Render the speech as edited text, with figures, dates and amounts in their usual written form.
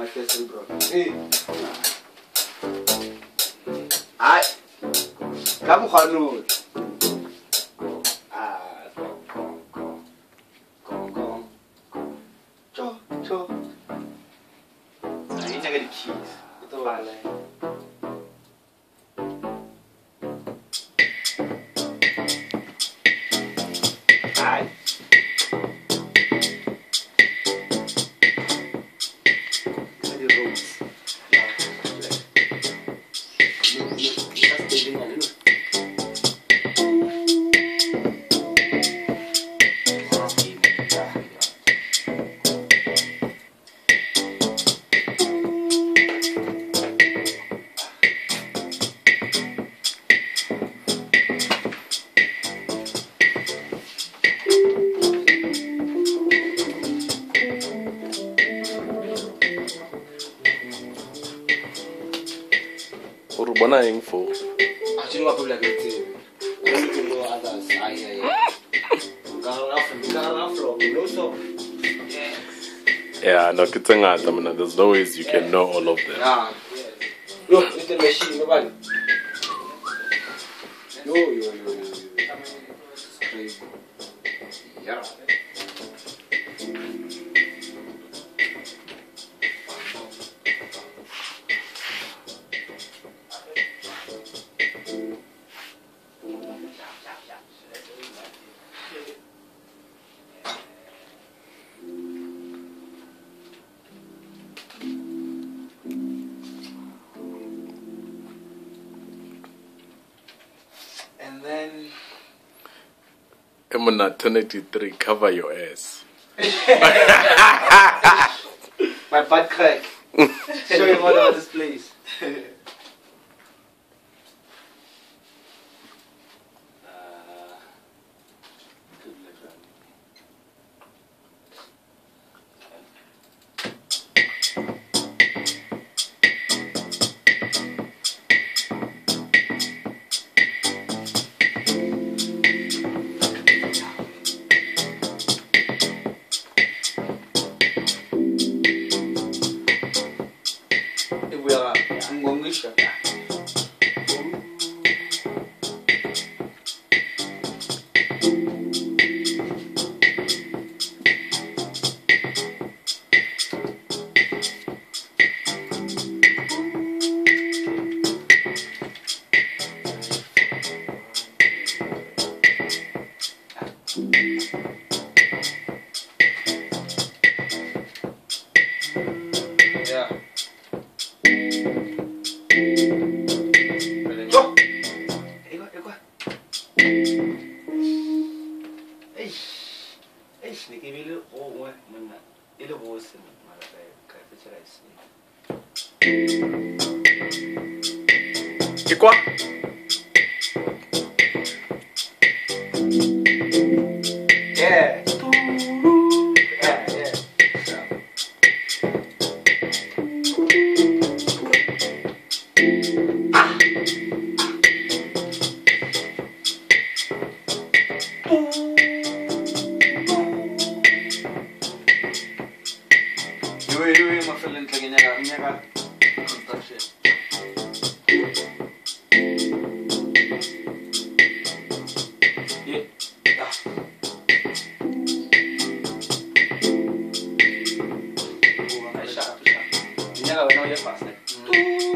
first bro. Hey. Ai. Kamu khanu. Cho. Ini jangan di keys. Itu wala. Ai. Urubana info. Actually, what people are getting. I don't even know others. Yeah, no, there's no ways you can know all of them. Yeah. Look, it's the machine, nobody. Yo. It's crazy. Yeah. And then Emuna 23, cover your ass. my butt crack. Show him all over this place. Quoi? Yeah. Yo, my friend, nyaga. Nyaga, no, you're fast.